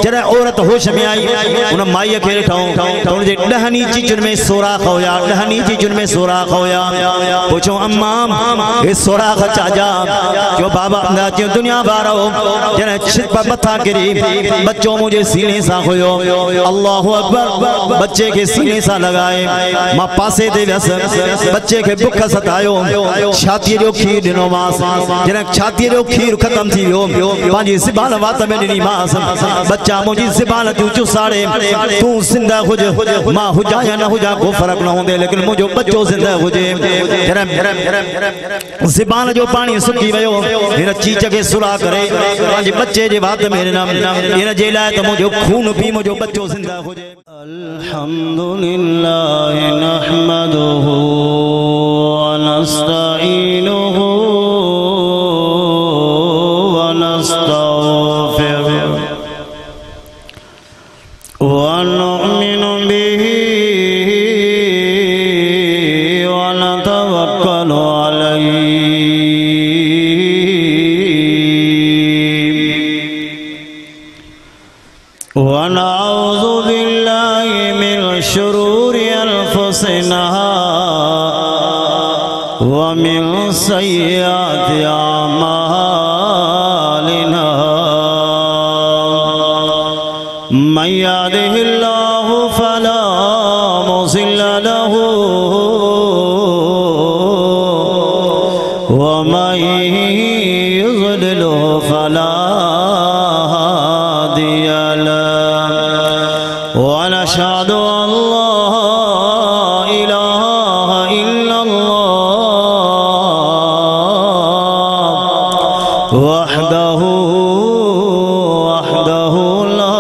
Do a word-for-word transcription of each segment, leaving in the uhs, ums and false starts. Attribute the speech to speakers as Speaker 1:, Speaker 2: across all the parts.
Speaker 1: जरा औरत होश में आई उन माई के ठाऊं तो उनजे डहनी चीजुन में सोराख होया डहनी चीजुन में सोराख होया पूछो अम्मा ये सोराख चाजा जो बाबा जो दुनिया बारो जरा छिप मथा गिरी बच्चों मुझे सीने सा होयो अल्लाह अकबर बच्चे के सीने सा लगाए मां पासे दे व्यस बच्चे के बुख सतायो छाती जो खीर दिनो मास जरा छाती जो खीर खत्म थी यो पांजी ज़बान वात में दिनी मास बच्चा मुझी ज़बान तू चुसाड़े तू जिंदा हुज मां हुजा या न हुजा को फर्क न होंदे लेकिन मुझो बच्चो जिंदा हुजे जरा ज़बान जो पानी सुकी वयो इन चीज के सुला करे पांजी बच्चे जे वात में नाम इन जे लाए तो मुझो खून पी मुझो बच्चो जिंदा हुजे
Speaker 2: अल्हम्दुलिल्लाह नहमदुहु व नस्तईनुहु व नस्तगफिरुहु व नु'मिनु बिही व नतवक्कलु अलैहि व नऊज़ु बिल्लाहि मिन शुरूरि अनफुसिना व मिन सय्यिआति अमालिना मन यहदिहिल्लाहु फला मुज़िल्ल लहु व मन युज़लिलहु फला हादिय लहु व नशहदु अन ला इलाहा इल्लल्लाह वहदहु वहदहु ला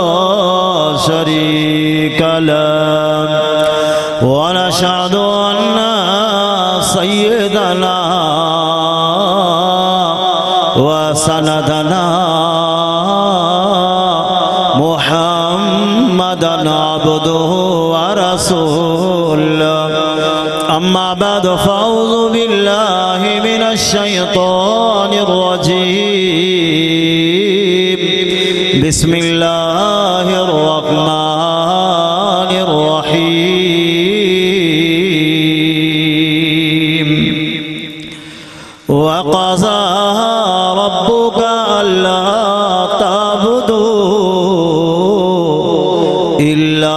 Speaker 2: शरीक लहु व नशहदु अन्ना सय्यदना व सनदना मुहम्मदन अब्दुहु व रसूलुहु अम्मा बाद फ़अऊज़ु बिल्लाहि मिनश शैतानिर रजीम बिस्मिल्लाहिर रहमानिर रहीम व क़ज़ा रब्बुका अल्ला ताबुदू इल्ला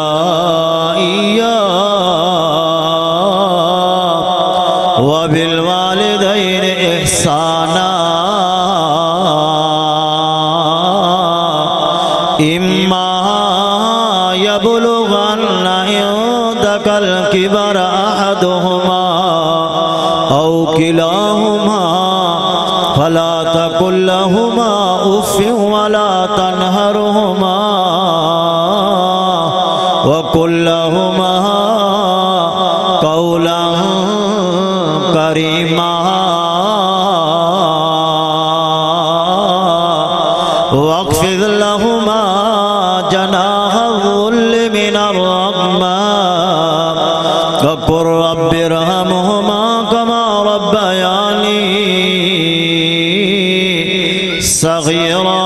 Speaker 2: इय्याहु व बिल वालिदैनि इहसाना इम्मा यबलुगन्न इंदकल किबर अहदुहुमा औ किलाहुमा फला तकुल लहुमा उफ़्फ़िन वला तनहरहुमा व कुल लहुमा कौलन करीमा वक़्फ़िज़ लहुमा जनाहज़ुल्लि मिनर रहमा वक़ुल रब्बिरहमहुमा कमा रब्बयानी सग़ीरा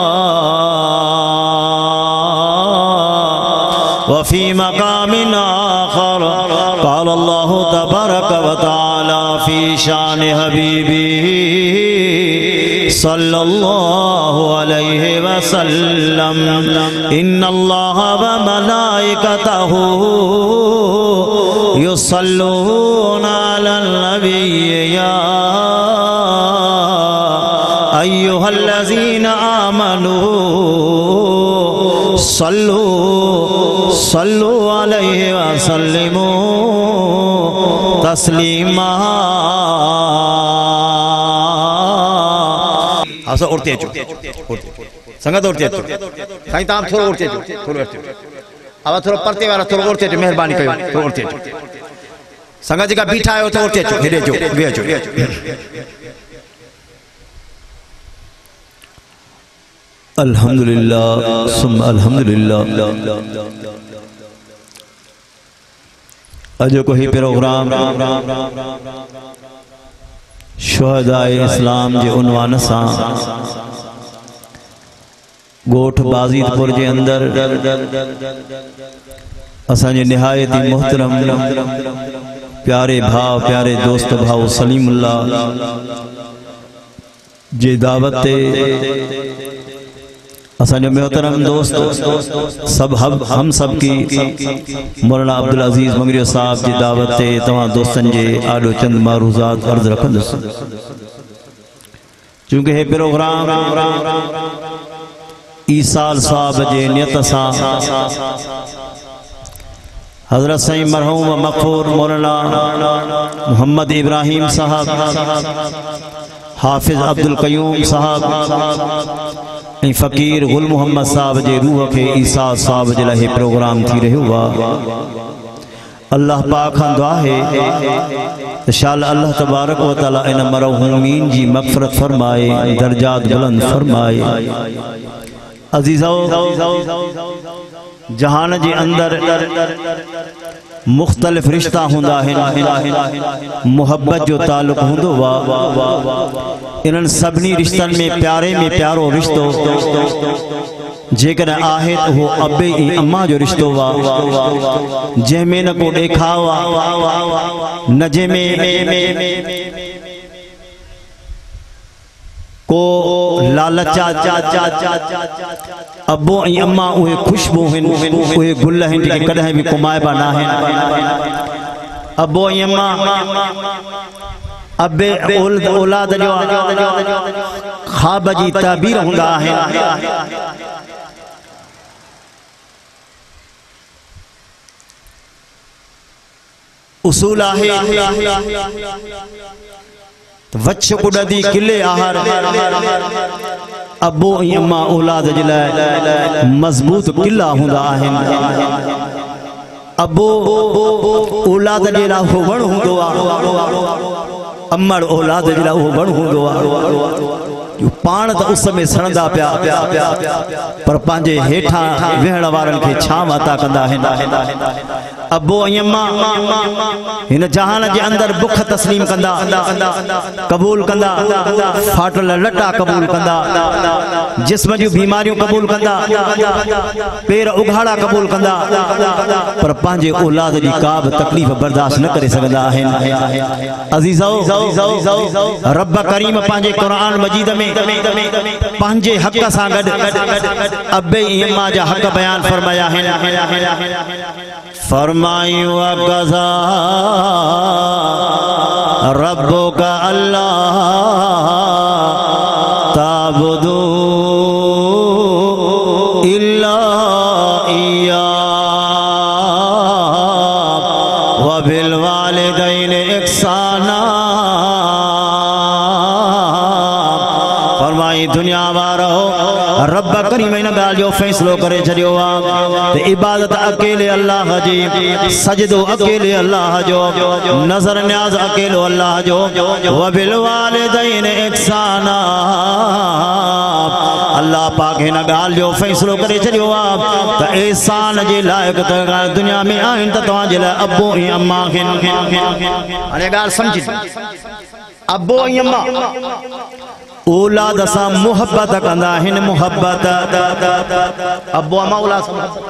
Speaker 2: वफ़ी मक़ामिन आख़र क़ाल अल्लाहु तबारक व तआला फ़ी शान हबीबिही सल्लल्लाहु अलैहि वसल्लम इन्नल्लाह व मलाइकतहु युसल्लूना अलन नबिय्य या अय्युहल्लज़ीना आमनू सल्लू सल्लू अलैहि व सल्लिमू तस्लीमा
Speaker 1: आसा उड़ते चो संगत उड़ते चो साईं ताम थोरो उड़ते चो थोरो उड़ते अब थोरो परते वाला थोरो उड़ते चो मेहरबानी कयो थोरो उड़ते चो संगत जेका बीठा आयो तो उड़ते चो हेडे चो वे चो
Speaker 2: अल्हम्दुलिल्लाह सुम्मा अल्हम्दुलिल्लाह अजो कोई प्रोग्राम शुहदाए इस्लाम जे उन्वान सां गोठ बाजीदपुर के अंदर असांजे निहायत ही मोहतरम प्यारे भाव प्यारे दोस्त भाव सलीमुल्लाह जे दावत ते असांजो मोहतरम दोस्त सब हम हम सब की मौलाना अब्दुल अजीज मगरियो साहब जी दावत ते तमाम दोस्तन जे आडो चंद मारूजात अर्ज रखंदुस चूंकि हे प्रोग्राम ईसाल साहब जे नियत सा हजरत सईं मरहूम मकफूर मौलाना मोहम्मद इब्राहिम साहब हाफिज अब्दुल कयूम साहब फ़कीर गुल मोहम्मद साहब जे रूह के ईसा साहब जे लाइ प्रोग्राम थी रहियो हुआ। अल्लाह पाक खां दुआ है शाल अल्लाह तबारक व तआला इन मरहूमीन जी मग़फ़िरत फरमाए, दर्जात बुलंद फरमाए। अजीज़ो जहान जे अंदर मुख्तलिफ रिश्ता हुंदा है, मोहब्बत जो ताल्लुक हुंदो वा इन सभी रिश्तन में प्यारे में प्यारो रिश्तो जेकर आहे तो वो अबे ई अम्मा जो रिश्तो वा जंहिंमें न को ॾेखावा न जंहिंमें को लालचा अबो ऐं अम्मा उहे खुशबू आहिनि, उहे गुल आहिनि जेके कॾहिं बि कुमाइबा न आहिनि। अबो ऐं अम्मा अबे औलाद जो ख्वाब जी ताबीर हूंदा आहिनि। उसूल आहे वच्छ कुॾदी किले आहार अबो ऐं अम्मा औलाद जे लाइ मज़बूत किला हूंदा आहिनि। अबो औलाद जे लाइ उहो वण हूंदो आहे, अम्मड़ औलाद जे लाइ उहो वण हूंदो आहे। पाण त उस में सड़ंदा पिया पर पंहिंजे हेठां वेहण वारनि खे छांव अता कंदा आहिनि। अबो ऐं अम्मा हिन जहान जे अंदर बुख तस्लीम कंदा, कबूल कंदा, फाटल लटा कबूल कंदा, जिस्म जूं बीमारियूं कबूल कंदा, पेर उघाड़ा कबूल कंदा, पर पंहिंजे औलाद जी का बि तकलीफ़ बर्दाश्त न करे सघंदा आहिनि। अज़ीज़ो रब करीम पंहिंजे क़ुरान मजीद में पंहिंजे हक़ सां गॾु अबे ऐं अम्मा जा हक़ बयान फरमाया आहिनि। फरमायूं अक़ज़ा रब्बुका अल्लाह ताबुदू इल्ला इय्याह व बिल वालिदैनि इहसाना। फरमाई दुनिया वारो रब करीम इन गाल जो फैसलो करे छड़ियो आ इबादत अकेले अल्लाह जी, सजदो अकेले अल्लाह जो, नजर न्याज अकेलो अल्लाह जो। व बिल वालिदैन इहसाना अल्लाह पाक इन गाल जो फैसलो करे छड़ियो आ त एहसान जे लायक त दुनिया में आहिनि त तव्हां जे लाइ अबो ऐं अम्मा आहिनि। हाणे गाल समझी, अबो ऐं अम्मा औलाद सां मोहब्बत कंदा आहिनि, मोहब्बत अबो अम्मा औलाद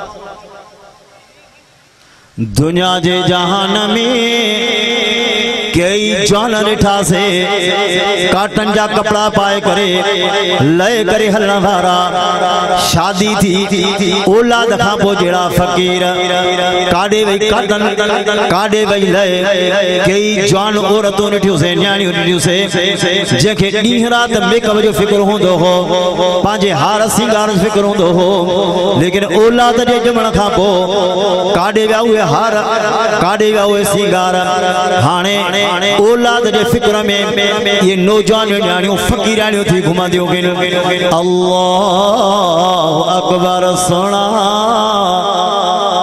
Speaker 2: दुनिया जे जहान में कई जान ॾिठा से काटन जा कपड़ा पाए करे लय करे हलण वारा, शादी थी औलाद खां पोइ जहिड़ा फ़कीर काॾे वई काटन काॾे वई लय। कई जवान औरतूं ॾिठियूंसीं, न्याणियूं ॾिठियूंसीं जंहिंखे ॾींहुं राति मेकअप जो फिक्र हूंदो हो, पंहिंजे हार सिंगार जो फिक्र हूंदो हो, लेकिन औलाद जे ॼमण खां पोइ काॾे विया उहे हार, काॾे विया उहे सिंगार। हाणे औलाद जे फिक्र में ये नौजवान न्याणियूं फ़कीराणियूं थी घुमंदियूं आहिनि। अल्लाहु अकबर सुणा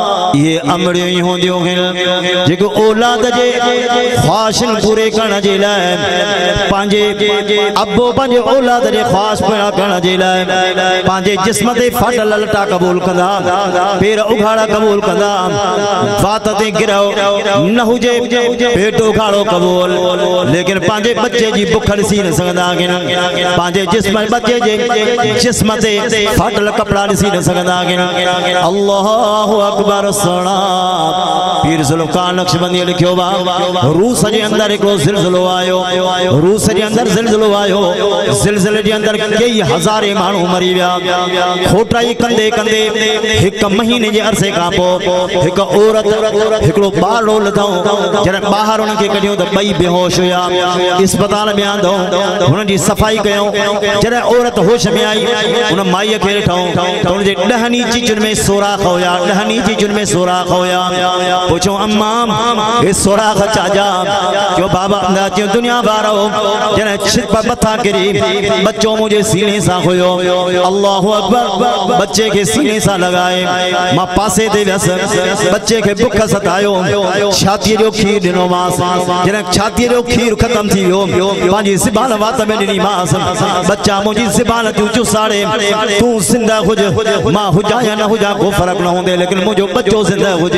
Speaker 2: ये अमड़ियों ही होंदियों हैं जेको औलाद जे ख्वाहिशन पूरे करण जे लाइ पांजे अब्बो पंहिंजे औलाद जे ख्वाहिश पूरा करण जे लाइ पंहिंजे जिस्म ते फाटल लटा कबूल कंदा पेर उघाड़ा कबूल कंदा वात ते गिरओ न हुजे पेट उघाड़ो कबूल लेकिन पंहिंजे बच्चे जी बुख ॾिसी न सघंदा आहिनि पंहिंजे जिस्म बच्चे जे जिस्म ते फाटल कपड़ा ॾिसी न सघंदा आहिनि अल्लाहु अकबर सणा पीर ज़ुल्फ़कार नक्शबंदी लिखियो बा रूस जे अंदर हिकिड़ो ज़िलज़िलो आयो रूस जे अंदर ज़िलज़िलो आयो ज़िलज़िले जे अंदर कई हज़ारे माण्हू मरी विया खोटाई कंदे कंदे हिकु महीने जे अरसे खां पोइ हिकु औरत हिकिड़ो ॿारड़ो लथऊं जॾहिं ॿाहिरि हुन खे कढियो त ॿई बेहोश हुया इस्पताल में आंदो हुन जी सफ़ाई कयूं जॾहिं औरत होश में आई हुन माईअ खे ॾिठऊं त हुन जे ॾहनि चीजुनि में सोराख हुया ॾहनि चीजुनि में सोराख हुया पूछो अम्मा ये सोराख चाजा जो बाबा जो दुनिया बारो जने छिप मथा गिरी बच्चों मुझे सीने सा होयो अल्लाहु अकबर बच्चे के सीने सा लगाए मां पासे दे व्यस बच्चे के भुख सतायो छाती जो खीर दिनो मास जने छाती जो खीर खत्म थी वियो पांजी ज़बान वात में ॾिनी मास बच्चा मुझी ज़बान तू चुसाड़े तू जिंदा हुज मां हुजा या न हुजा को फर्क न होंदे लेकिन मुझो बच्चो जिंदा हुजे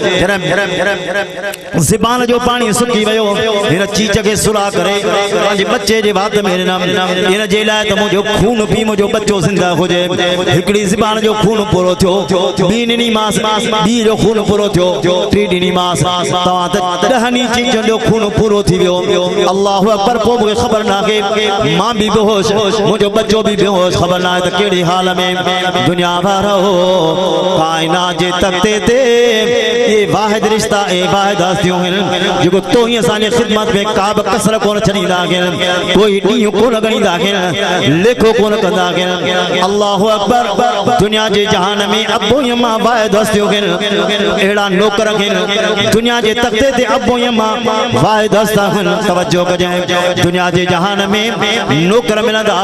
Speaker 2: ज़बान जो पानी सुकी वियो हिन चीच के सुला करे पंहिंजे बच्चे जे वात में ॾिनम हिन जे लाइ त मुंहिंजो खून पी मुंहिंजो बच्चो ज़िंदा हुजे हिकिड़ी ज़बान जो खून पूरो थियो ॿी ॾिनी मास ॿी जो खून पूरो थियो टी ॾिनी मास तव्हां त ॾहनि चीजनि जो खून पूरो थी वियो अल्लाहु अकबर पोइ मूंखे ख़बर नाहे मां बि बेहोश मुंहिंजो बच्चो बि बेहोश ख़बर नाहे त कहिड़ी हाल में दुनिया वारो काइनात जे तख़्ते ते ये वाहिद रिश्ता ए वाहिद हस्तियों हैं जो तो ही असांजे खिदमत में का बि कसर कोन छॾींदा आहिनि कोई ॾींहुं कोन ॻणींदा आहिनि लेखो कोन कंदा आहिनि अल्लाहु अकबर दुनिया जे जहान में अबो यमा वाहिद हस्तियों आहिनि अहिड़ा नौकर आहिनि दुनिया जे तख़्ते ते अबो यमा वाहिद हस्ता आहिनि तवज्जो कजांइ दुनिया जे जहान में नौकर मिलंदा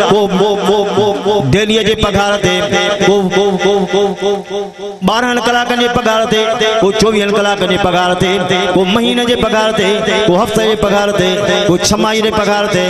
Speaker 2: को डेलीअ जे पघार ते को ॿारहनि कलाकनि जे पघार ते को चौवीह कलाक जे पघार ते को महीने जे पघार ते को हफ़्ते जे पघार ते को छमाही जे पघार ते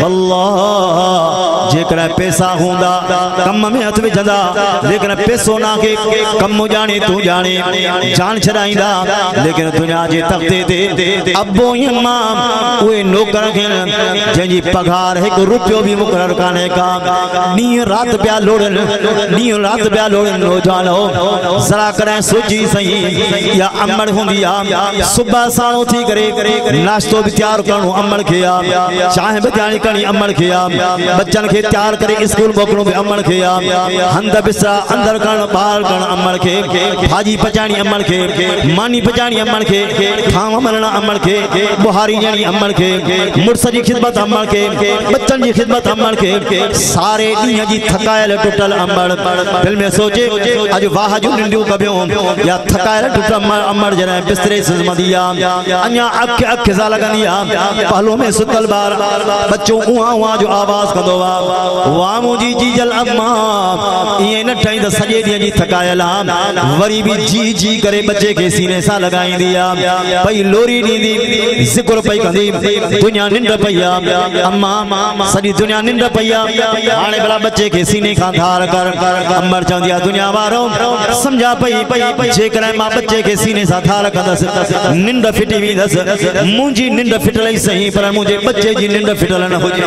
Speaker 2: अल्लाह जेकॾहिं पैसा हूंदा कम में हथ विझंदा लेकिन पैसो ना के कम ॼाणे तूं ॼाणे जान छॾाईंदा लेकिन दुनिया जे तख़्ते ते अबो यम्मा उहे नौकर आहिनि जंहिंजी पघार हिकु रुपयो बि मुक़ररु कान्हे का ॾींहुं राति पिया लोड़नि ॾींहुं राति पिया लोड़नि नौजवानो ज़रा कॾहिं सोची सही या अमड़ हुंदी आ सुबह साणो थी करे नाश्तो भी तैयार करणो अमड़ के आ चाय भी तैयार करनी अमड़ के आ बच्चन के तैयार करे स्कूल मोकलणो भी अमड़ के आ हंद बिसरा अंदर करण बाहर करण अमड़ के भाजी पचाणी अमड़ के मानी पचाणी अमड़ के खाम मलना अमड़ के बुहारी ॼणी अमड़ के मुर्स जी खिदमत अमड़ के बच्चन जी खिदमत अमड़ के सारे ॾींहं जी थकायल टुटल अमड़ दिल में सोचे अज वाह जो निंडियूं कबियो या थकायल टुटल अमड़ जने बिस्तरे सिजमदी आ अन्या अख अख सा लगंदी आ पहलो में सुतल बार बच्चो उहा उहा जो आवाज कंदो वा वाह मुजी जीजल अम्मा ये न ठई त सॼे ॾींहं जी थकायल आ वरी भी जी जी करे बच्चे के सीने सा लगाईंदी आ भई लोरी ॾींदी ज़िक्र पई कंदी दुनिया निंड पई आ अम्मा सॼी दुनिया निंड पई आ हाणे भला बच्चे के सीने खां धार कर अमर चवंदी आ दुनिया वारो समझा पई पई जेकॾहिं मां बच्चे के सीने सां धार कंदसि निंड फिटी वेंदसि मुंहिंजी निंड फिटल ई सही पर मुंहिंजे बच्चे जी निंड फिटल न हुजे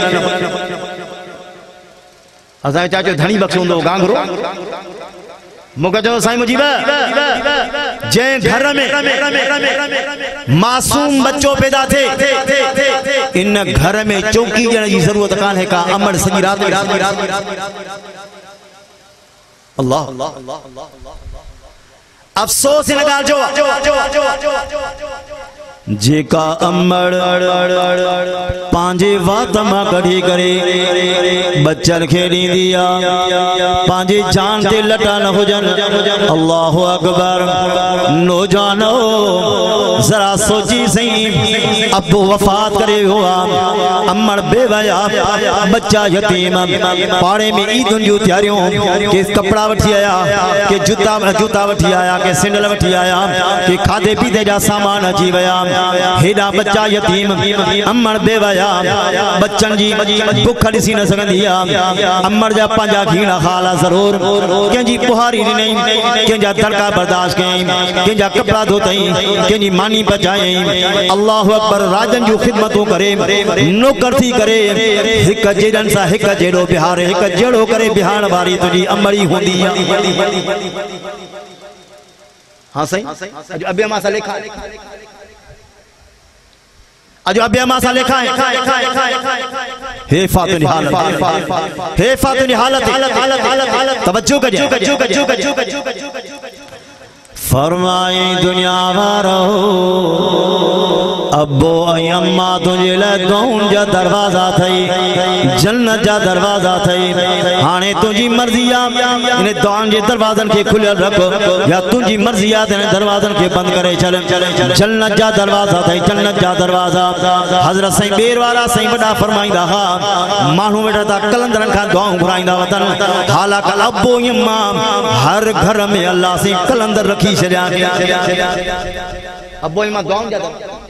Speaker 2: असांजो चाचो धणी बख़्श हूंदो गांगरो मूंखे चयो साईं मुजीब जंहिं घर में मासूम बच्चो पैदा थिए इन घर में चौकी ॾियण जी ज़रूरत कान्हे का अमड़ सॼी राति अल्लाह अफसोस इन ॻाल्हि जो जेका अम्मड़ पांजे वात मां कढ़ी करे बच्चन खे ॾींदी आ पांजे जान ते लटा न हुजन। अल्लाहु अकबर। नौजवानो जरा सोची सही अबू वफात करे हुआ अम्मड़ बेवया बच्चा यतीम पाड़े में ईदुन जूं तैयारियों के कपड़ा वठी आया के जूता जूता वठी आया के सिंडल वठी आया के खाधे पीते जा सामान अची वया हेडा बच्चा यतीम अम्मड़ बेवया बच्चन जी भुख ॾिसी न सघंदी आ अम्मड़ जा पंहिंजा खीणा खाला ज़रूर कंहिंजी बुहारी ॾिनई कंहिंजा दड़का बर्दाश्त कयईं कंहिंजा कपिड़ा धोतई कंहिंजी मानी बचायईं। अल्लाहु अकबर। राजन जूं ख़िदमतूं करे नौकर थी करे हिक जेड़न सां हिक जेड़ो बिहार हिक जेड़ो करे बिहार वारी तुंहिंजी अमड़ी हूंदी आहे। हाँ सही अॼु अॿे मां सां लेखा अजो अबे मासा लिखा है हे फातुनी हालत हे फातुनी हालत तवज्जो करिए फरमाई दुनिया वारो अब्बो अम्मा तुझे लाइ गौन जा दरवाजा थई जन्नत जा दरवाजा थई हाणे तुझी मर्जी आ इन दुआन जे दरवाजन के खुलियल रख या तुझी मर्जी आ इन दरवाजन के बंद करे चल जन्नत जा दरवाजा थई जन्नत जा दरवाजा। हजरत सही बेर वाला सही बड़ा फरमाइंदा हा मानू बेटा ता कलंदरन का दुआऊं घुराइंदा वतन हालांकि अब्बो अम्मा हर घर में अल्लाह से कलंदर रखी अब्बो अम्मा दुआऊं जा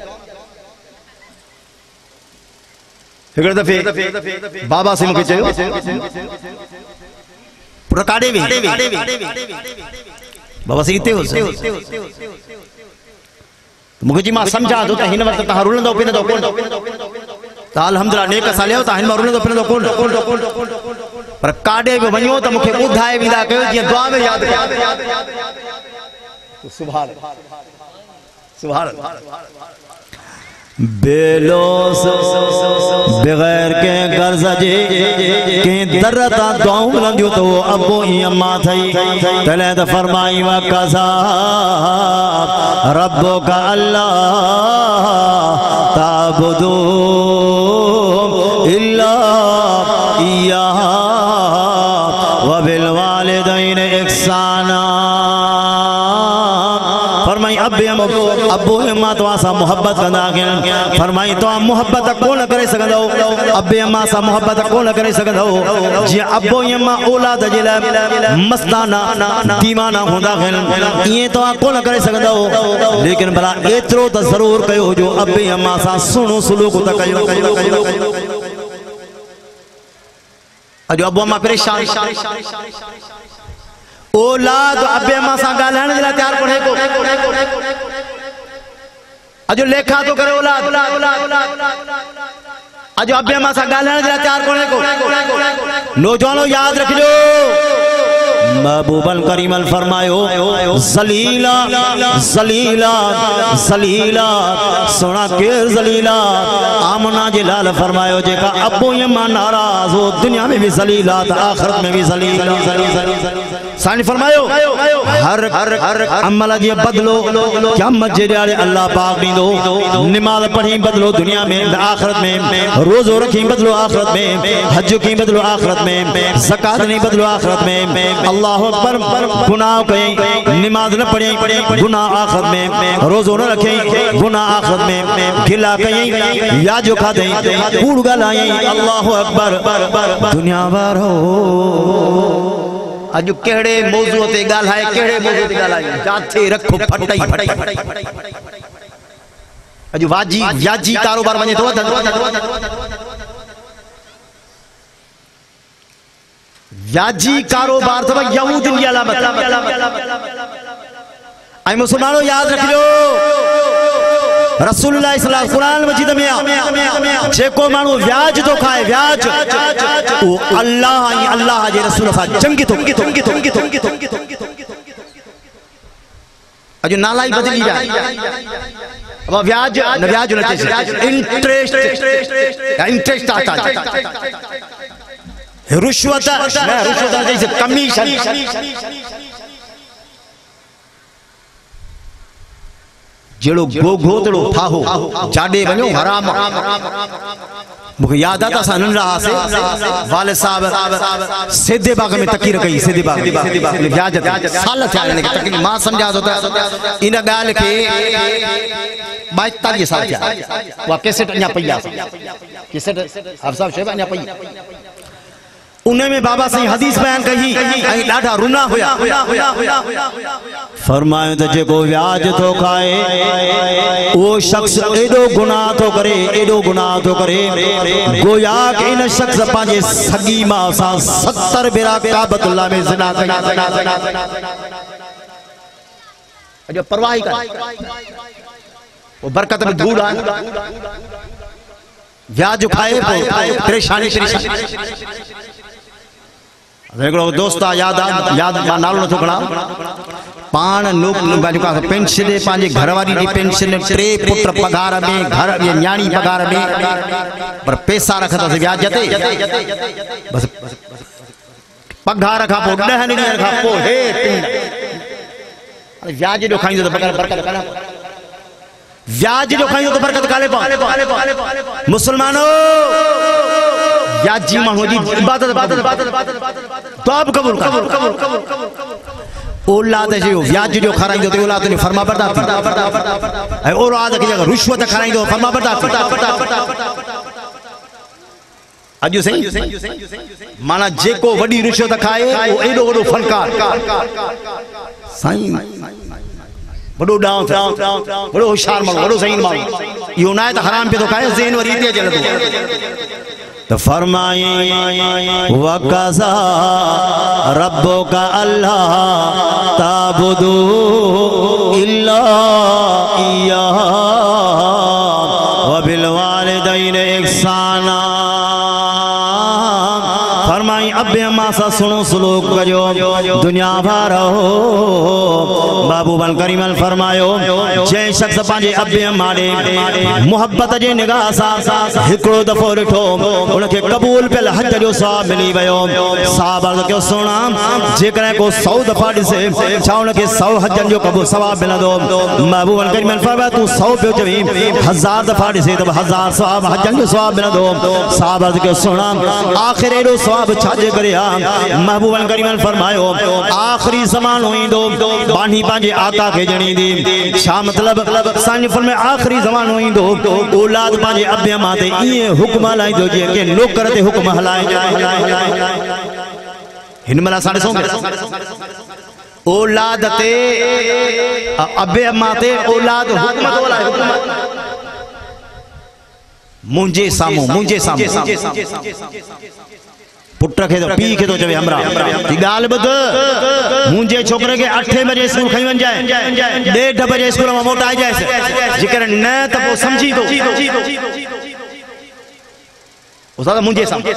Speaker 2: हिकड़े दफ़े बाबा से मूंखे चयो पुट काॾे वे बाबा से हिते होसि मूंखे जी मां सम्झां थो त हिन वक़्तु तव्हां रुलंदो पिनंदो कोन त अल्हम्दुलिल्लाह नेक सालियो तव्हां हिन में रुलंदो पिनंदो कोन पर काॾे बि वञो त मूंखे ॿुधाए वेंदा कयो जीअं दुआ में यादि कयो। सुभान सुभान बेलोस बगैर के गर्ज जे के दरता दुआऊं मिलंदियूं तो अब्बो ई अम्मा थई तले त फरमाई व कज़ा रब्बुका अल्लाह ताबुदू इल्ला इय्या व बिल वालिदैन इहसाना। फरमाई अब्बे अब्बो अम्मा तव्हां सां मोहब्बत कंदा आहिनि फरमाई तव्हां मोहब्बत कोन करे सघंदो अब्बे अम्मा सां मोहब्बत कोन करे सघंदो जीअं अब्बो अम्मा औलाद जे लाइ मस्ताना दीवाना हूंदा आहिनि ईअं तव्हां कोन करे सघंदो लेकिन भला एतिरो त ज़रूर कयो जो अब्बे अम्मा सां सुहिणो सलूक त कयो। अॼु अब्बो अम्मा परेशान औलाद अब्बे अम्मा सां ॻाल्हाइण जे लाइ तैयार कोन्हे को अॼु लेखा तो करे औलाद अॼु अब्बे अम्मा सां ॻाल्हाइण जे लाइ तैयार कोन्हे को। नौजवानो यादि रखिजो महबूबन करीमल फरमायो ज़लीला ज़लीला ज़लीला सोना केर ज़लीला आमना जे लाल फरमायो जेका अब्बो अम्मा नाराज हो दुनिया में भी ज़लीला त आखिरत में भी ज़लीला। साईं फरमायो हर हर अमल जे बदलो क़यामत जे ॾियारे अल्लाह पाक ॾींदो नमाज़ पढ़ी बदलो दुनिया में आखिरत में रोज़ो रखी बदलो आखिरत में हज की बदलो आखिरत में ज़कात नहीं बदलो आखिरत में अल्लाह अकबर गुनाह कई नमाज न पढ़ी गुनाह आखिरत में रोज़ो न रखे गुनाह आखिरत में खिला कई या जो खादई कूड़ ॻाल्हाई अल्लाह अकबर दुनिया वारो अॼु कहिड़े मौज़ूअ ते ॻाल्हाए कहिड़े मौज़ूअ ते ॻाल्हाए जाथे रखो फटई फटई अॼु वाजी व्याजी कारोबार वञे थो व्याजी कारोबार अथव यहूदियुनि जी अलामत ऐं मुस्लमानो यादि रखिजो रसूलुल्लाह सल्लल्लाहु कुरान मजीद में आ जेको माण्हू व्याज तो खाए व्याज वो अल्लाह ऐं अल्लाह जे रसूल सां जंग थो अॼु नाला ई बदिली विया अब व्याज न व्याज न चइजे इंटरेस्ट इंटरेस्ट आता रुश्वत न रुश्वत जैसे कमीशन जेड़ो गो गोतड़ो थाहो जाडे वञो हराम मुझे याद आता सा नंढा से वाले साहब सीधे बाग में तकीर कई सीधे बाग में व्याज साल थिया ने तकीर मां समझा तो इन गाल के बाईतालीह साल थिया वा कैसेट अञा पईया कैसेट हर साहब शेब अञा पई उन्हें में बाबा सही हदीस बयान कही ऐं ॾाढा रुना हुया
Speaker 1: फरमायो त जेको व्याज तो खाए वो शख्स एडो गुनाह तो करे एडो गुनाह तो करे गोया कि इन शख्स पांजे सगी मां सा सत्तर बेरा काबतुल्लाह में जिना जिना जिना जिना
Speaker 2: जो परवाह ही कर वो बरकत में धूल आ व्याज खाए परेशानी परेशानी रेगड़ो दोस्त याद याद नालो न थो खणा पान लोक बाजू का पेंशन पांजे घरवारी दी पेंशन टे पुत्र पगार में घर ये न्याणी पगार में पर पैसा रखता से ब्याज जते बस पगार खा पो ॾह ॾींहं खा पो हे अरे ब्याज जो खाईंदो त बरकत काना ब्याज जो खाईंदो त बरकत काले पा मुसलमानो व्याजी माण्हू जी इबादत तो अब कबूल कर औलाद जो व्याज जो खाराइंदो तो औलाद ने फरमा बरदार थी ऐं औलाद खे अगर रिश्वत खाराइंदो फरमा बरदार थी अॼु सही माना जेको वॾी रिश्वत खाए वो एडो वॾो फनकार साईं वॾो डांव वॾो होशियार माण्हू वॾो सही माण्हू इहो न आहे त हराम पे तो खाए ज़हन वरी हिते अचे
Speaker 1: तो फरमाए वक़ज़ा रब्बुका अल्लाह ताबुदू इल्ला इय्याह व बिल वालिदैन इहसाना फरमाई अब्बे अम्मा सा सुनो सलूक कजो दुनिया भर हो बाबू बन करीमल फरमायो जै शख्स पांजे अब्बे अम्मा दे मोहब्बत जे निगाह सा हिकड़ो दफो ॾिठो उनके कबूल पे हज जो सवाब मिली वयो साहब अर्ज़ कयो सुना जेकॾहिं को सौ दफ़ा ॾिसे छा उनके सौ हजन जो कबूल सवाब मिलंदो बाबू बन करीमल फरमाया तू सौ पियो चवी हजार दफ़ा ॾिसे त हजार सवाब हजन जो सवाब मिलंदो साहब अर्ज़ कयो सुना आखिर एडो सवाब छाजे करे आ महबूबन करीमन फरमायो आखिरी ज़मानो ईंदो बानी पांजे आका के जणी दी छा मतलब साईं फरमाए आखिरी ज़मानो ईंदो औलाद पांजे अब्बे अम्मा ते इए हुक्म हलाइंदो जे के नौकर ते हुक्म हलाए हिन मला साडे सौ औलाद ते अब्बे अम्मा ते औलाद हुक्म तो हलाए हुक्म मुंजे सामो मुंजे सामो पुट के तो पी के तो चवे हमरा ई गाल बद मुंजे छोकरे के आठ बजे स्कूल खई वन जाए डेढ़ बजे स्कूल में मोटा आ जाए जिकर न त वो समझी दो उसा मुंजे सामो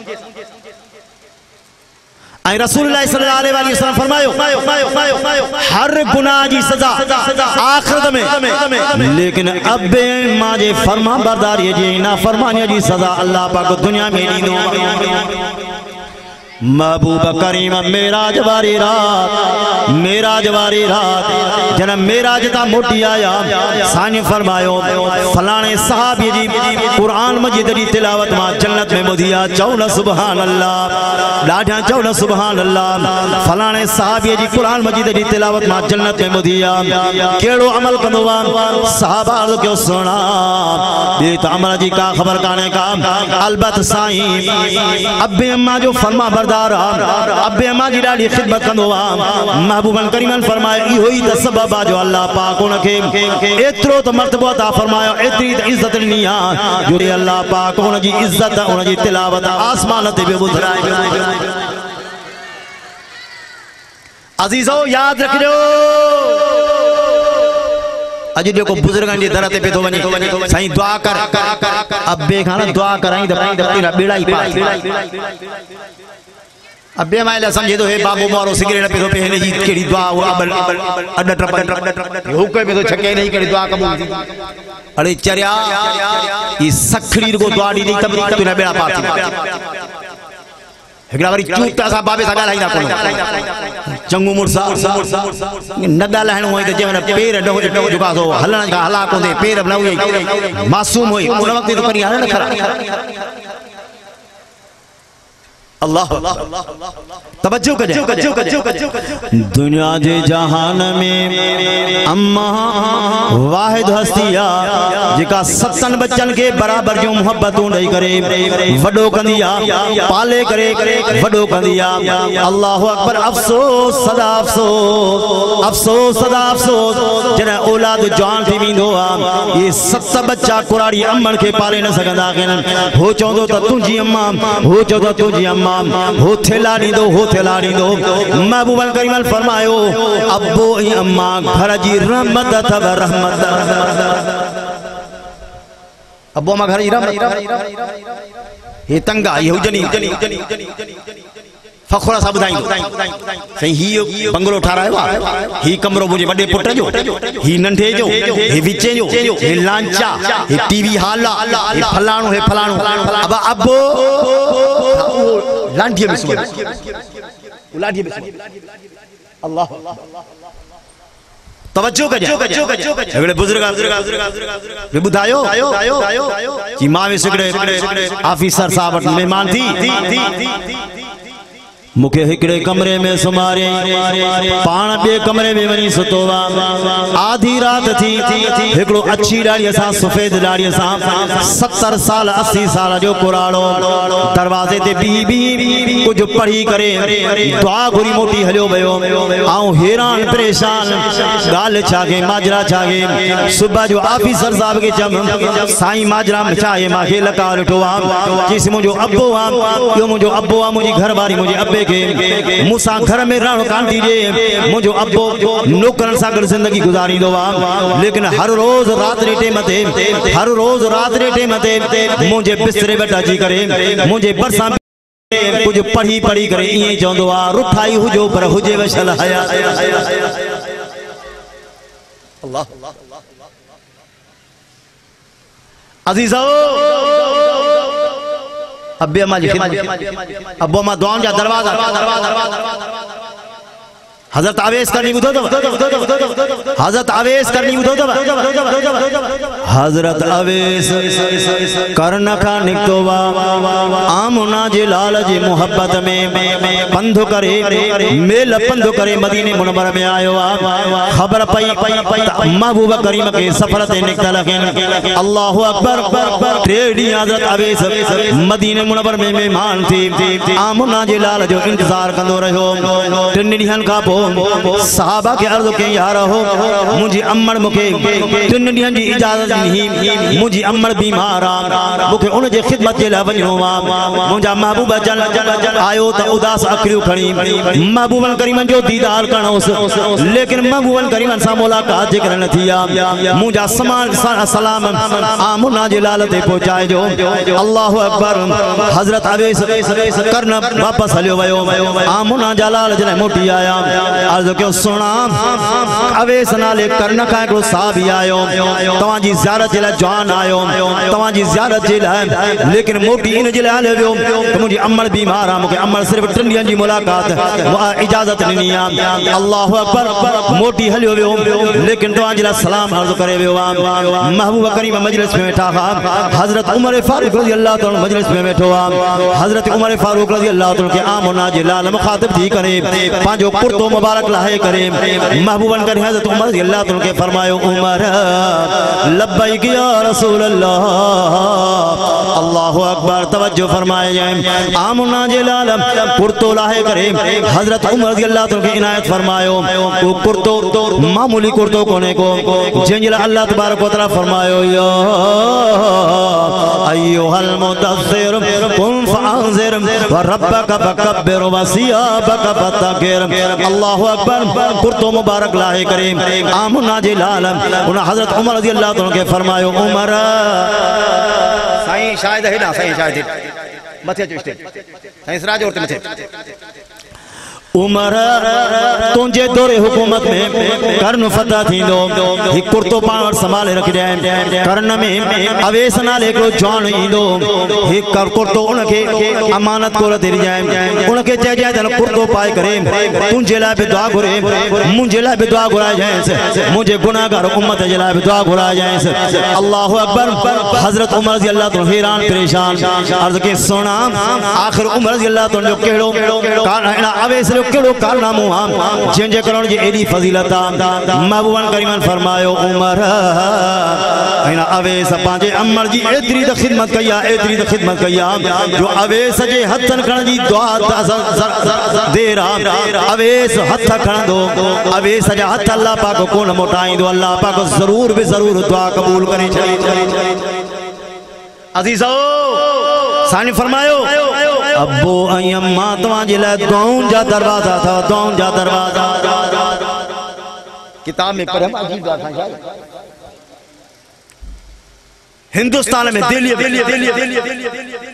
Speaker 1: आई रसूलुल्लाह सल्लल्लाहु अलैहि वसल्लम फरमायो हर गुनाह की सजा आखिरत में लेकिन अब्बे मां जे फरमा बरदारी जी ना फरमानी जी सजा अल्लाह पाक दुनिया में दी महबूब करीम मेराज वारी रात मेराज वारी रात जन मेराज ता मोटी आया साईं फरमायो फलाने सहाबी जी कुरान मजीद दी तिलावत मां जन्नत में मुदिया चौन सुभान अल्लाह लाठा चौन सुभान अल्लाह फलाने सहाबी जी कुरान मजीद दी तिलावत मां जन्नत में मुदिया केड़ो अमल कंदो सहाबा क्यों सुना ये तो अमल जी का खबर काने का अलबत साईं अब्बे अम्मा जो फरमा अब्बे अम्मा जी ॾाढी खिदमत कंदो आ महबूबन करीमन फरमाए इहो ई त सबब आ जो अल्लाह पाक उनके एतिरो त मर्तबो अता फरमायो एतिरी त इज्जत ॾिनी आ जो अल्लाह पाक उन जी इज्जत उन जी तिलावत आसमान ते बि ॿुधाए अजीजो याद रखिजो अज जो बुजुर्गन जे दर ते पे तो वने साईं दुआ कर अब्बे खान दुआ कराई त बेड़ा ही पार अब्बे माइला समझे तो हे बाबू मारो सिगरेट पे तो पे जी केड़ी दुआ वो अबल अड ट्रप हुक्म पे तो छके नहीं केड़ी दुआ कबूल अरे चरिया ई सखड़ी को दुआ दी तब तू ने बेड़ा पार थी एकड़ा वरी चूता सा बाबे सा गालाई ना को
Speaker 2: चंगू मुड़सा न ॻाल्हाइणो हुई त जंहिं महिल पेर ॾहो ॾहो झुका थो हलण खां हला कोन्हे पेर न हुई मासूम हुई उन वक़्त तो करी हाणे न खरा अल्लाह तवज्जो कजो दुनिया जे जहान में अम्मा वाहिद हस्तिया जेका सतन बच्चन के बराबर जो मोहब्बतूं ॾेई करे वॾो कंदी आ पाले करे वॾो कंदी आ अल्लाह अकबर अफ़सोस सदा अफ़सोस अफ़सोस सदा अफ़सोस जॾहिं औलाद जवान थी वेंदो आ ये सत बच्चा कुराड़ी अम्मन के पाले न सघंदा आहिनि हो चवंदो त तुंहिंजी अम्मा हो चवंदो तुंहिंजी अम्मा हो थेला ॾींदो हो थेला ॾींदो महबूब करीम फरमायो अब्बो ऐं अम्मा घर जी रहमत अथव रहमत अब्बो अम्मा घर जी रहमत हे तंगा ये हुजनी फखुरा सा ॿुधाईंदो सही हीउ बंगलो ठारायो आहे ही कमरो मुंहिंजे वॾे पुट जो ही नंढे जो हे विचे जो हे लांचा हे टीवी हॉल हे फलाणो हे फलाणो अब अब्बो लांठीअ में सुम्हंदो लांठीअ में सुम्हंदो अल्लाह तवज्जो कजो हिकिड़े बुजुर्ग ॿुधायो कि मां में हिकिड़े ऑफिसर साहब वटि महिमान थी मुखे हिकड़े कमरे में सुमारे पान बे कमरे में वनी सुतो आधी रात थी हिकड़ो अच्छी डाड़ी सा सफेद डाड़ी सा सत्तर साल अस्सी साल जो कुराड़ो दरवाजे ते बी बी कुछ पढ़ी करे दुआ घुरी मोटी हलियो वयो आऊं हैरान परेशान गाल छागे माजरा छागे सुबह जो ऑफिसर साहब के चम साईं माजरा चाहे माखे लका ॾिठो आ किस मुंहिंजो अब्बो आ यो मुंहिंजो अब्बो आ मुंहिंजी घरवारी मुंहिंजे अब्बे मूसा घर में रहणो कान थी जे मुंहिंजो अब्बो नौकरन सां गॾु जिंदगी गुज़ारींदो आहे लेकिन हर रोज रात जे टेम ते हर रोज रात जे टेम ते मुंहिंजे बिस्तरे वटि अची करे मुंहिंजे भरिसां कुछ पढ़ी पढ़ी करे ईअं चवंदो आहे रुठाई हुजो पर हुजे वशल हया अल्लाह अज़ीज़ो अब्बे अम्मा जी अब्बो अम्मा दुआउनि जा दरवाजा हज़रत आवेश करनी ॿुधो अथव हज़रत आवेश करनी ॿुधो अथव हज़रत आवेश करण खां निकितो वा आमना जे लाल जी मोहब्बत में पंध करे मेल पंध करे मदीने मुनव्वर में आयो आ ख़बर पई महबूब करीम के सफर ते निकतल आहिनि अल्लाहु अकबर टे ॾींहं हज़रत आवेश मदीने मुनव्वर में मेहमान थी आमना जे लाल जो इंतजार कंदो रहियो टिनि ॾींहंनि खां पोइ साहबा के अर्ज़ के यार हो मुझे अम्मड़ मुखे तिन ॾींहंनि जी इजाज़त ॾिनी मुझी अम्मड़ बीमार आ मुखे उन जे खिदमत जे लाइ वञणो आ मुंहिंजा महबूब जन आयो त उदास अखरियूं खणी महबूबन करीमन जो दीदार करणोसि लेकिन महबूबन करीमन सां मुलाक़ात जे करे न थी आ मुंहिंजा समान सलाम आमुना जे लाल ते पहुचाइजो अल्लाहु अकबर हज़रत आवेश करन वापस हलियो वयो आमुना जा लाल जॾहिं मोटी आया अर्ज़ कयो सुणा अवेस नाले कर्ण खां हिकिड़ो साहबी आयो तव्हांजी ज़ियारत जे लाइ जवान आयो तव्हांजी ज़ियारत जे लाइ लेकिन मोटी इन जे लाइ हलियो वियो त मुंहिंजी अम्मड़ बीमार आहे मूंखे अम्मड़ सिर्फ़ु टिनि ॾींहंनि जी मुलाक़ात इजाज़त ॾिनी आहे अल्लाहु अकबर मोटी हलियो वियो लेकिन तव्हांजे लाइ सलाम अर्ज़ करे वियो आहे महबूब करीम मजलिस में वेठा हुआ हज़रत उमर फारूक रज़ी अल्लाह ताला मजलिस में वेठो आहे हज़रत उमर फारूक रज़ी अल्लाह ताला के आमना जे लाल मुखातिब थी करे पंहिंजो कुर्तो मुबारक लाहे करे महबूबन करे हज़रत उमर रज़ी अल्लाह ताला के फरमायो उमर लब्बैक या रसूल अल्लाह अल्लाहु अकबर तवज्जो फरमाए आमना जे लाल कुर्तो लाहे करे हज़रत उमर रज़ी अल्लाह ताला के इनायत फरमायो वो कुर्तो मामूली कुर्तो कोने को जंहिंजे लाइ अल्लाह तबारक व तआला फरमायो या अय्युहल मुदस्सिर कुम फअंज़िर व रब्बक फकब्बिर व सियाबक फतहिर अल्लाहु अकबर कुर्तो मुबारक लाहे करे आमना जे लाल उन हज़रत उमर रज़ी अल्लाह ताला के फरमायो उमर साईं शायद हेडा साईं शायद मथे जो स्टेज साईं सराज और मथे उमर तुझे दौरे हुकूमत में कर्न फतह थी दो ही कुर्तो पाण संभाले रख जाए कर्न में अवेस नाले को जवान ईंदो ही कर कुर्तो उनके अमानत को दे जाए उनके चए जाए त कुर्तो पाए करे तुझे लाइ भी दुआ घुरे मुझे लाइ भी दुआ घुराए जाए मुझे गुनाहगार उम्मत जे लाइ भी दुआ घुराए जाए अल्लाहु अकबर। हजरत उमर रज़ी अल्लाह तआला हैरान परेशान अर्ज के सोना आखिर उमर रज़ी अल्लाह तआला जो केड़ो कान अवेस केड़ो कारनामो आ जंहिंजे करण जी एडी फजीलत आ महबूबन करीमन फरमायो उमर हिन अवेस पंहिंजे अमर जी एतरी त खिदमत कई आ एतरी त खिदमत कई आ जो अवेस जे हथन खण जी दुआ देर आ अवेस हथ खणंदो अवेस जा हथ अल्लाह पाक कोन मोटाईंदो अल्लाह पाक जरूर भी जरूर दुआ कबूल करे छॾे। अज़ीज़ो सानी फरमायो अब्बो ऐं अम्मा तव्हांजे लाइ दुआउनि जा दरवाज़ा अथव दुआउनि जा दरवाज़ा किताब में पढ़ियमि अजीब ॻाल्हि साईं हिंदुस्तान में दिल्ली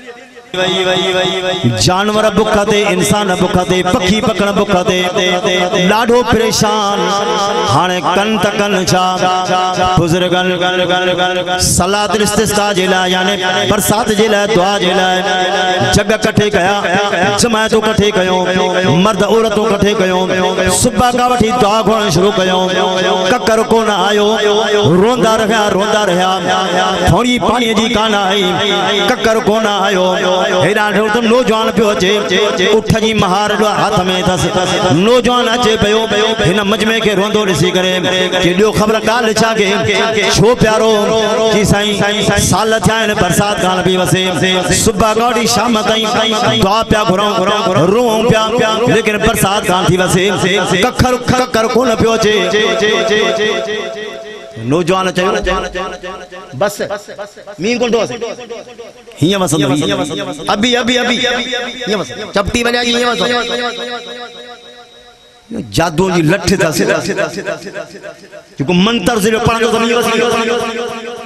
Speaker 2: जानवर बुख ते इंसान बुख ते पखी पकड़ बुख ते ॾाढो परेशान हाणे कन त कन छा बुजुर्गन सलात इस्तिस्का जे लाइ यानी बरसात जे लाइ दुआ जे लाइ जग कठे कया जमायतूं कठे कयूं मर्द औरतूं कठे कयूं सुबह खां वठी दुआ घुरण शुरू कयूं ककर कोन आयो रोंदा रहिया रोंदा रहिया थोड़ी पाणी जी कान आई ककर कोन आयो हैरान तो नौजवान पियो अचे उठ जी महार हाथ में थस नौजवान अचे पियो हिन मजमे के रोंदो ॾिसी करे कि ॾियो ख़बर ॻाल्हि छा के छो प्यारो कि साईं साल थिया आहिनि बरसात कान पई वसे सुबह खां वठी शाम ताईं दुआ पिया घुरूं रोऊं पिया लेकिन बरसात कान थी वसे कखर ककर कोन पियो अचे। नौजवान चयो बस मींहुं कोन थो अचे हीअं वसंदो अभी अभी अभी हीअं वसंदो चपटी वञा हीअं वसंदो जादू जी लठ अथसि जेको मंत्र से पढ़ंदो त हीअं वसंदो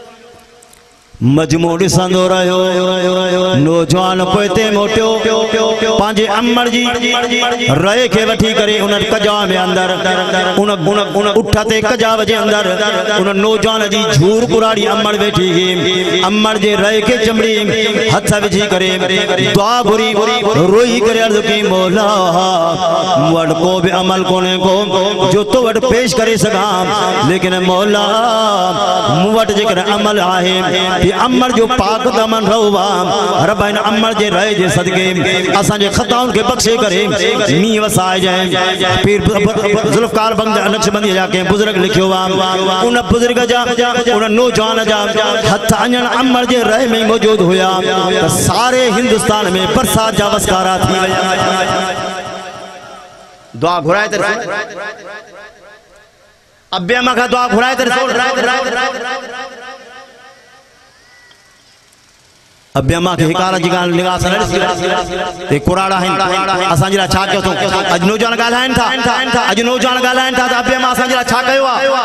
Speaker 2: मजमू ॾिसंदो रहियो नौजवान पोइते मोटियो पंहिंजे अमर जी रए खे वठी करे उन कजा में अंदर उन उन उठ ते कजा जे अंदर उन नौजवान जी झूर कुराड़ी अमर वेठी हुई अमर जे रए खे चमड़ी हथ विझी करे दुआ घुरी रोई करे अर्ज़ की मौला मूं वटि को बि अमल कोन्हे को जो तो वटि पेश करे सघां लेकिन मौला मूं वटि जेकर अमल आहे अमर जो पाक दमन रहुवा रब इन अमर जे रहे जे सदके असा जे खताउन के बख्शे करे नी वसाए जाए पीर जुल्फकार बंद नक्शबंदी जाके बुजुर्ग लिखियो वा उन बुजुर्ग जा उन नौजवान जा हथ अञन अमर जे रहे में मौजूद हुया त सारे हिंदुस्तान में बरसात जा वसकारा थी वया दुआ घुराए त अब्बे मा का दुआ घुराए त अब्बे मां के हिकार जी गाल निगाह से ते कुराड़ा है असा जरा छा कयो तो अज नौजवान गालाइन था अज नौजवान गालाइन था अब्बे मां असा जरा छा कयो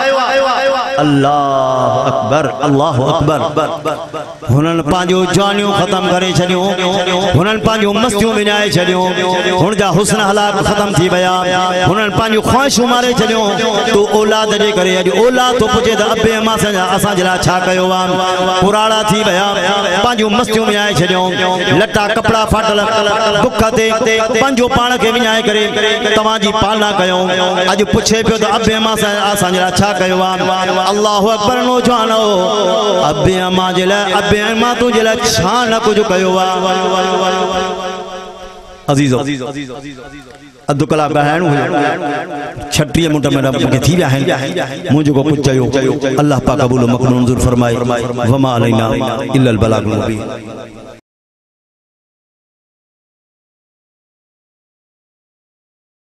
Speaker 2: अल्लाह अकबर अल्लाह अकबर हुनन पांजो जवानियों खत्म करे छडियो हुनन पांजो मस्तियों विञाए छडियो हुन जा हुस्न हलाक खत्म थी वया हुनन पांजो ख्वाहिशूं मारे छडियो तो औलाद जे करे अज औलाद तो पुछे त अब्बे मां असा जरा छा कयो कुराड़ा थी वया पांजो मस्तियों विञाए छडियो लटा कपड़ा फाटल बुख ते पंजो पाण के विञाए करे तवां जी पालना कयो अज पुछे पियो त अब्बे मां असा जरा छा कयो अल्लाहु अकबर नौजवान अब्बे मां जे लाइ अब्बे मां तुझे लाइ छा न कुछ कयो अजीजो अधु कलाक ॻाल्हाइणो हुयो छटीह मिंट में रब के थी विया आहिनि मूं जेको कुझु चयो अल्लाह पाक क़बूल मक़बूल मंज़ूर फरमाए वमा अलैना इल्लल बलागुल मुबीन।